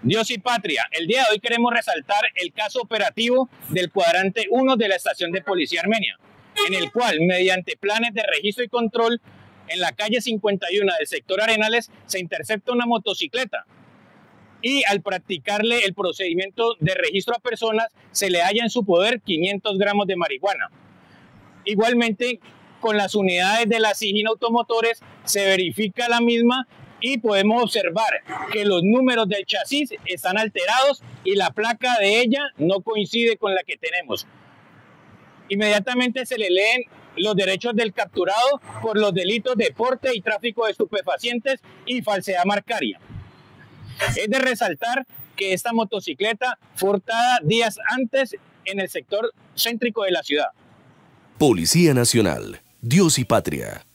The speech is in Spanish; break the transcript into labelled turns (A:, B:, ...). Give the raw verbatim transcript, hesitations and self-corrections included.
A: Dios y patria, el día de hoy queremos resaltar el caso operativo del cuadrante uno de la estación de policía armenia, en el cual, mediante planes de registro y control, en la calle cincuenta y uno del sector Arenales se intercepta una motocicleta y al practicarle el procedimiento de registro a personas se le halla en su poder quinientos gramos de marihuana. Igualmente, con las unidades de la SIJIN Automotores se verifica la misma y podemos observar que los números del chasis están alterados y la placa de ella no coincide con la que tenemos. Inmediatamente se le leen los derechos del capturado por los delitos de porte y tráfico de estupefacientes y falsedad marcaria. Es de resaltar que esta motocicleta fue hurtada días antes en el sector céntrico de la ciudad.
B: Policía Nacional, Dios y patria.